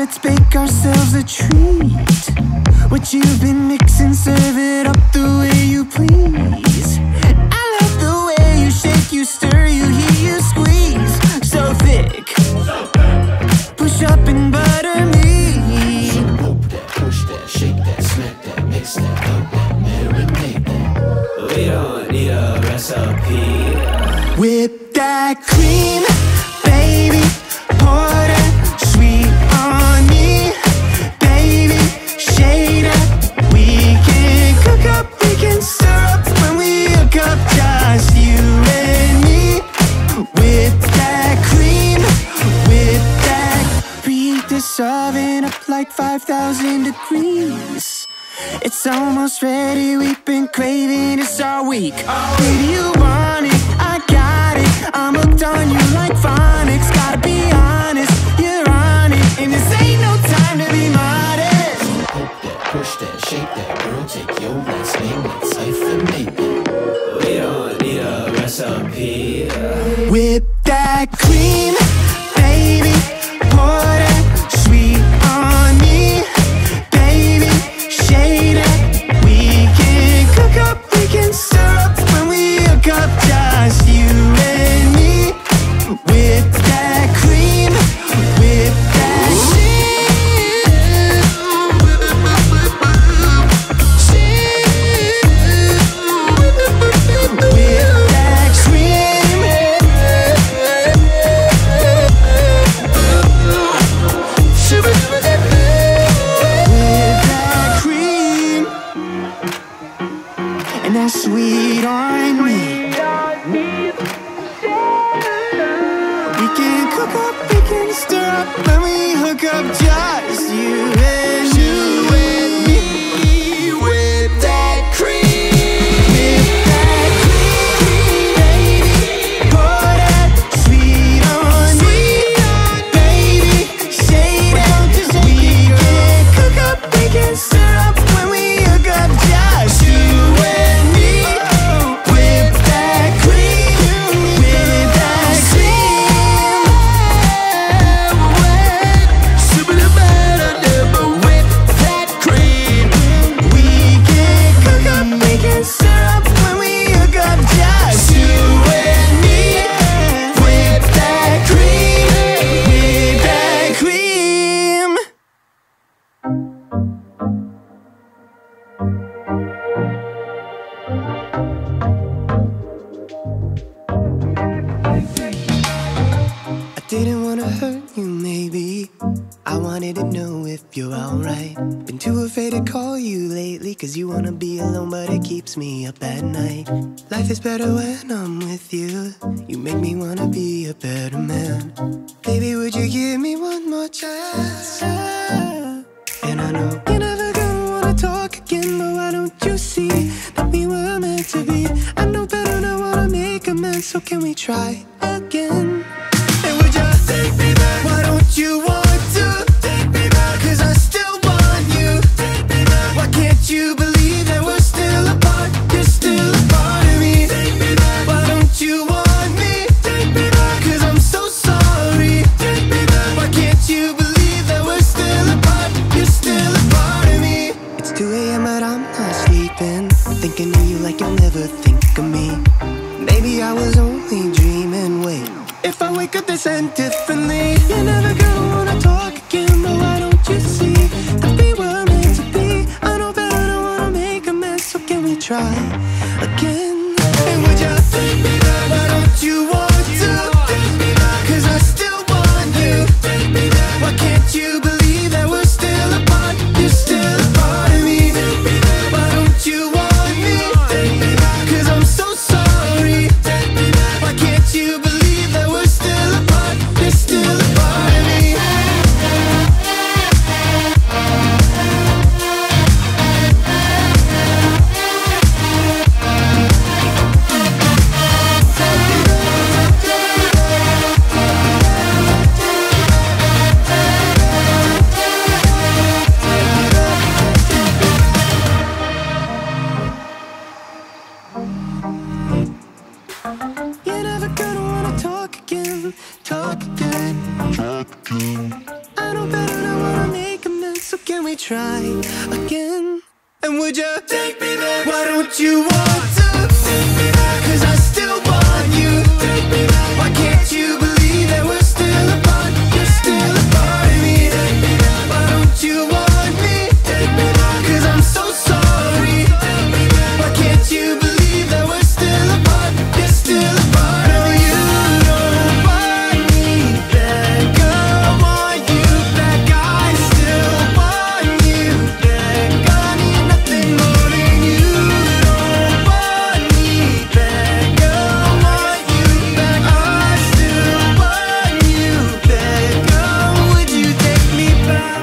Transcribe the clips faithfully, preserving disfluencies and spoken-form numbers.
let's bake ourselves a treat. What you've been mixing, serve it up the way you please. I love the way you shake, you stir, you heat, you squeeze. So thick, push up and butter me. So poke that, push that, shake that, smack that, mix that, dump that, marinate that. We don't need a recipe. Whip that cream, baby, pour that sweet on me. Baby, shade up, we can cook up, we can stir up when we hook up, just you and me. Whip that cream, whip that. Preheat this oven up like five thousand degrees. It's almost ready, we've been craving this all week. Baby, you want it, I got it. I'm hooked on you like phonics. Gotta be honest, you're on it, and this ain't no time to be modest. Poke that, push that, shake that, girl, take your last name, let's hyphenate that. We don't need a recipe. Whip that cream, baby, pour that sweet on me. Baby, shade up, we can cook up, we can stir up when we hook up, just you and me. Whip that cream, whip that shit. Whip that cream. Whip that cream. And that sweet on me. We can cook up, we can stir up when we hook up, just you and you and me. With that cream, with that cream, baby, pour that sweet on me, baby, shade it. We can cook up, we can stir up when we hook up, just you and me. With that cream, with that cream. Didn't wanna hurt you, maybe. I wanted to know if you're alright. Been too afraid to call you lately, cause you wanna be alone, but it keeps me up at night. Life is better when I'm with you. You make me wanna be a better man. Baby, would you give me one more chance? And I know you're never gonna wanna talk again, but why don't you see that we were meant to be? I know better, now wanna make amends, so can we try again? And would you take me back? Why don't you want to take me back? Cause I still want you. Take me back. Why can't you believe that we're still apart? You're still a part of me. Take me back. Why don't you want me? Take me back. Cause I'm so sorry. Take me back. Why can't you believe that we're still apart? You're still a part of me. It's two A M but I'm not sleeping, thinking of you like you'll never think of me. Maybe I was only dreaming, wait. If I wake up this end differently, you're never gonna wanna talk again, but why don't you see that we were meant to be? I know better, don't wanna make a mess, so can we try again? And would you take me back? Why don't you want to take me back? Cause I still want you. Take me back. Why can't you believe that we're still apart? You're still a part of me. Take me back. Why don't you want me? Take me back. Cause I'm so sorry. Take me back. Why can't you believe that we're still apart? You're still a part of me. try again? And would you take me back? Why don't you want to take me back? Cause I still want you. Take me back. Why can't you believe that we're still apart? You're still a part of me. Take me back. Why don't you want me? Take me back. Cause I'm so sorry. Take me back. Why can't you believe that we're still apart? You're still a part of me. You don't want me back. I want you back. I still want you back. I need nothing more than you. Don't want me back. I want you back. I still want you back. Oh, would you take me back?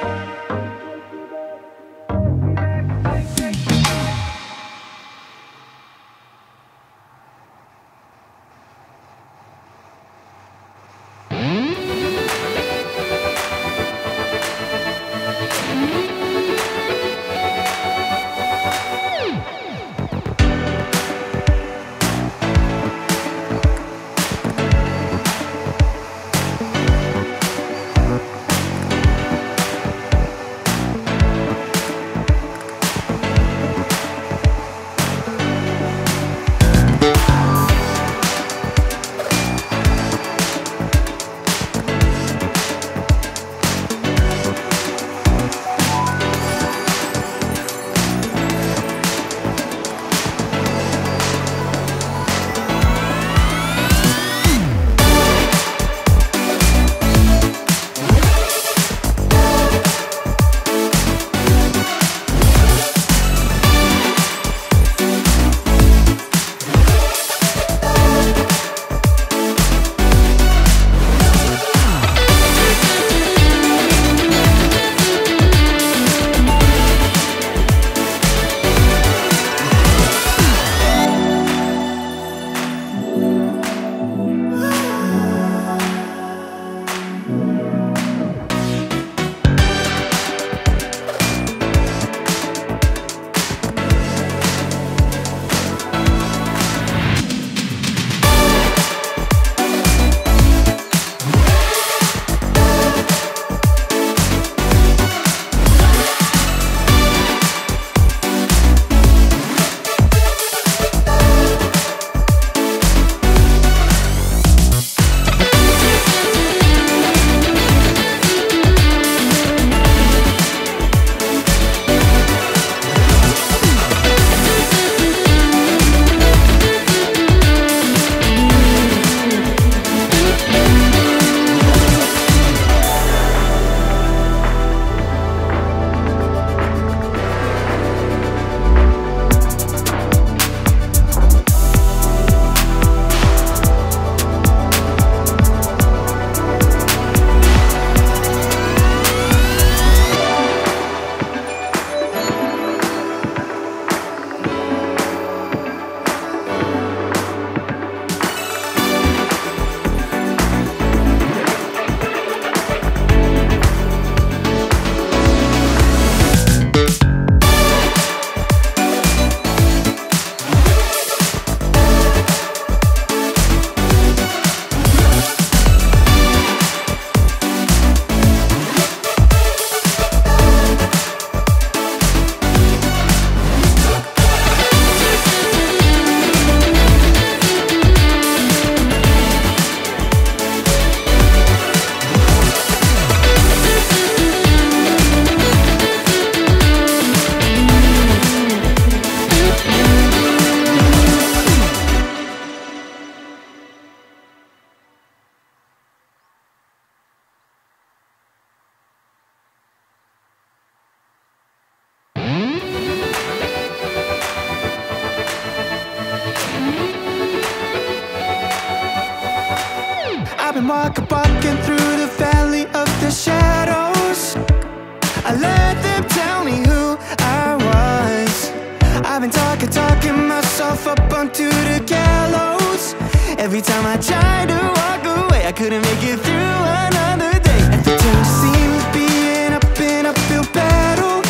I've been walking, walking through the valley of the shadows. I let them tell me who I was. I've been talking, talking myself up onto the gallows. Every time I tried to walk away, I couldn't make it through another day. Every time seemed to be an up and uphill battle.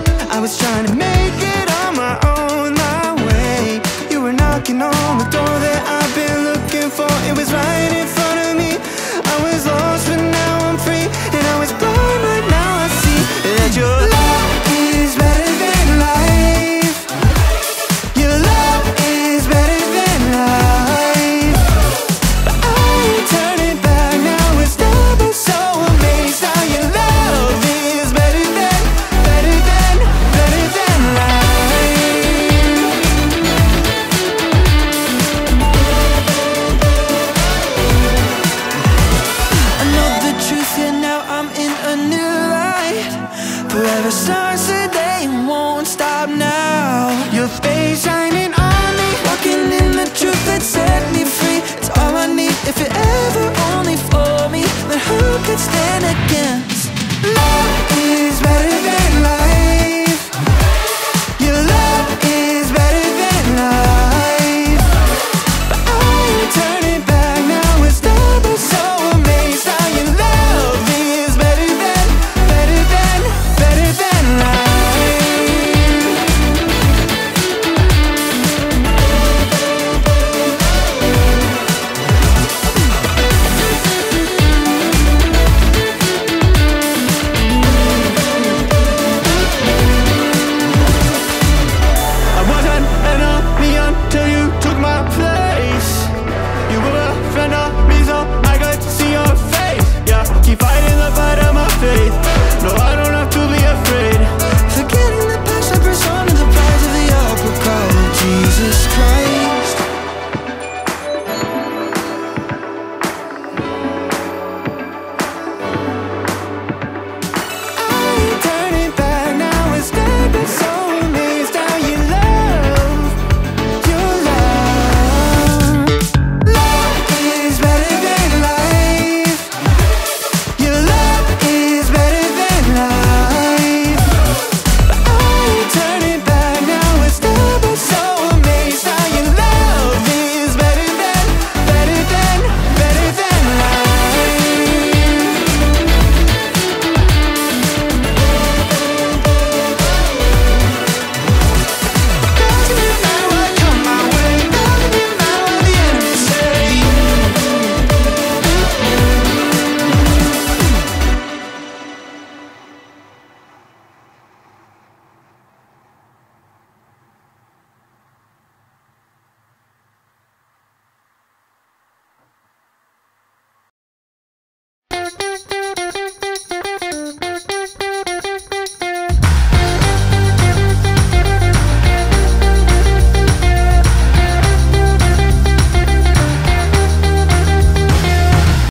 I was trying to make it on my own, my way. You were knocking on the door that I've been looking for. It was right in front of me. I was lost, but now I'm free. And I was blind, but now I see that your love now. Your face shining on me, walking in the truth that set me free. It's all I need. If you're ever only for me, then who could stand against? Love is better than life.